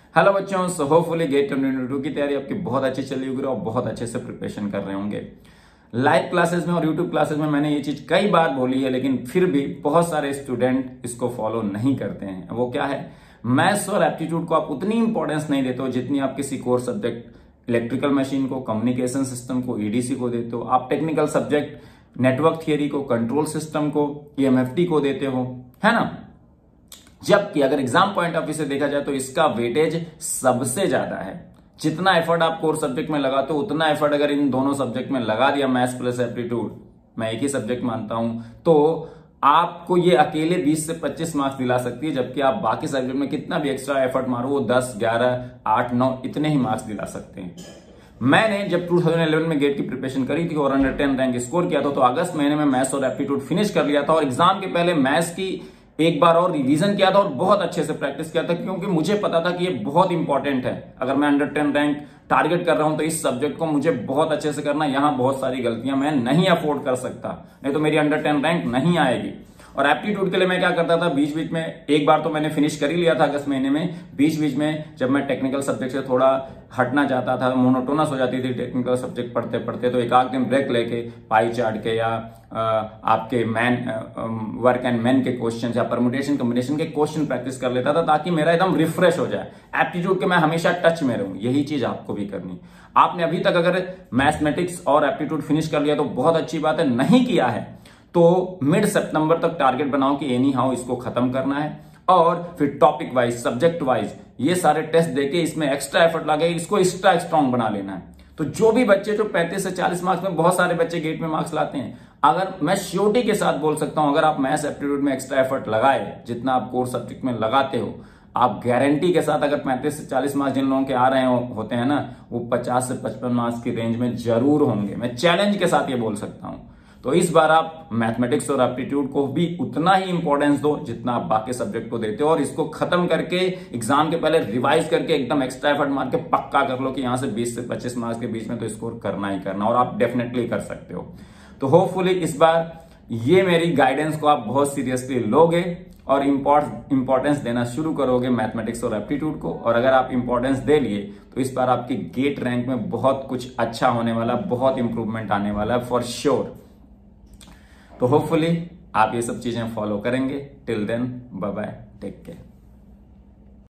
Hello बच्चों, so hopefully gate 2022 की तैयारी आपकी बहुत अच्छी चली होगी और बहुत अच्छे से प्रिपरेशन कर रहे होंगे। लाइव क्लासेस में और यूट्यूब क्लासेस में मैंने ये चीज कई बार बोली है, लेकिन फिर भी बहुत सारे स्टूडेंट इसको फॉलो नहीं करते हैं। वो क्या है, मैथ्स और एप्टीट्यूड को आप उतनी इंपॉर्टेंस नहीं देते हो जितनी आप किसी कोर सब्जेक्ट इलेक्ट्रिकल मशीन को, कम्युनिकेशन सिस्टम को, ईडीसी को देते हो। आप टेक्निकल सब्जेक्ट नेटवर्क थियरी को, कंट्रोल सिस्टम को, ईएमएफटी को देते हो, है ना। जबकि अगर एग्जाम पॉइंट ऑफ व्यू से देखा जाए तो इसका वेटेज सबसे ज्यादा है। जितना एफर्ट आप कोर सब्जेक्ट में लगाते हो उतना एफर्ट अगर इन दोनों सब्जेक्ट में लगा दिया, मैथ्स प्लस एप्टीट्यूड, मैं एक ही सब्जेक्ट मानता हूं, तो आपको ये अकेले 20 से 25 मार्क्स दिला सकती है। जबकि आप बाकी सब्जेक्ट में कितना भी एक्स्ट्रा एफर्ट मारो वो 10, 11, 8, 9 इतने ही मार्क्स दिला सकते हैं। मैंने जब 2011 में गेट की प्रिपरेशन करी थी और अंडर 10 रैंक स्कोर किया था, तो अगस्त महीने में मैथ्स और एप्टीट्यूड फिनिश कर लिया था और एग्जाम के पहले मैथ्स की एक बार और रिवीजन किया था और बहुत अच्छे से प्रैक्टिस किया था, क्योंकि मुझे पता था कि ये बहुत इंपॉर्टेंट है। अगर मैं अंडर 10 रैंक टारगेट कर रहा हूं तो इस सब्जेक्ट को मुझे बहुत अच्छे से करना। यहां बहुत सारी गलतियां मैं नहीं अफोर्ड कर सकता, नहीं तो मेरी अंडर 10 रैंक नहीं आएगी। और एप्टीट्यूड के लिए मैं क्या करता था, बीच बीच में एक बार तो मैंने फिनिश कर ही लिया था अगस्त महीने में। बीच बीच में जब मैं टेक्निकल सब्जेक्ट से थोड़ा हटना चाहता था, मोनोटोनस हो जाती थी टेक्निकल सब्जेक्ट पढ़ते पढ़ते, तो एक आध दिन ब्रेक लेके पाई चार्ट के या आपके वर्क एंड मैन के क्वेश्चन या परमुटेशन कॉम्बिनेशन के क्वेश्चन प्रैक्टिस कर लेता था, ताकि मेरा एकदम रिफ्रेश हो जाए। एप्टीट्यूड के मैं हमेशा टच में रहूं। यही चीज आपको भी करनी। आपने अभी तक अगर मैथमेटिक्स और एप्टीट्यूड फिनिश कर लिया तो बहुत अच्छी बात है। नहीं किया है तो मिड सितंबर तक टारगेट बनाओ कि एनी हाउ इसको खत्म करना है, और फिर टॉपिक वाइज, सब्जेक्ट वाइज ये सारे टेस्ट देके इसमें एक्स्ट्रा एफर्ट लगे, इसको एक्स्ट्रा स्ट्रॉन्ग बना लेना है। तो जो भी बच्चे जो 35 से 40 मार्क्स में, बहुत सारे बच्चे गेट में मार्क्स लाते हैं, अगर मैं श्योरिटी के साथ बोल सकता हूं, अगर आप मैथ्स एप्टीट्यूड में एक्स्ट्रा एफर्ट लगाए जितना आप कोर सब्जेक्ट में लगाते हो, आप गारंटी के साथ अगर 35 से 40 मार्क्स जिन लोगों के आ रहे होते हैं ना, वो 50 से 55 मार्क्स की रेंज में जरूर होंगे। मैं चैलेंज के साथ ये बोल सकता हूं। तो इस बार आप मैथमेटिक्स और एप्टीट्यूड को भी उतना ही इंपॉर्टेंस दो जितना आप बाकी सब्जेक्ट को देते हो, और इसको खत्म करके एग्जाम के पहले रिवाइज करके एकदम एक्स्ट्रा एफर्ट मार के पक्का कर लो कि यहां से 20 से 25 मार्क्स के बीच में तो स्कोर करना ही करना, और आप डेफिनेटली कर सकते हो। तो होपफुली इस बार ये मेरी गाइडेंस को आप बहुत सीरियसली लोगे और इंपॉर्टेंस देना शुरू करोगे मैथमेटिक्स और एप्टीट्यूड को। और अगर आप इंपॉर्टेंस दे लिए तो इस बार आपकी गेट रैंक में बहुत कुछ अच्छा होने वाला, बहुत इंप्रूवमेंट आने वाला है फॉर श्योर। तो होपफुली आप ये सब चीजें फॉलो करेंगे। Till then bye bye, take care.